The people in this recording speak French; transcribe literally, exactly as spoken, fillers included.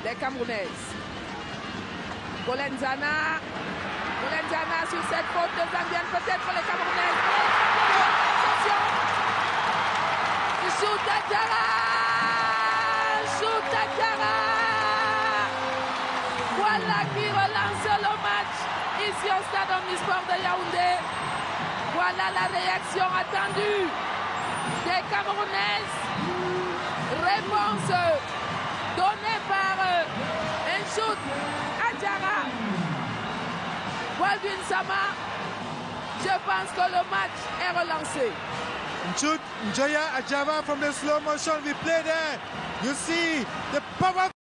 des Camerounaises. Golenzana. Golenzana sur cette faute de Zambienne, peut-être pour les Camerounaises. Attention. Chouta-Diarra. Chouta-Diarra. Voilà qui relance le match ici au stade Omnisport de Yaoundé. Voilà la réaction attendue des Camerounaises. Réponse donnée par un shoot à Diarra. Baldwin Sama. Je pense que le match est relancé. Shoot Njoya Ajava from the slow motion we play there. You see the power.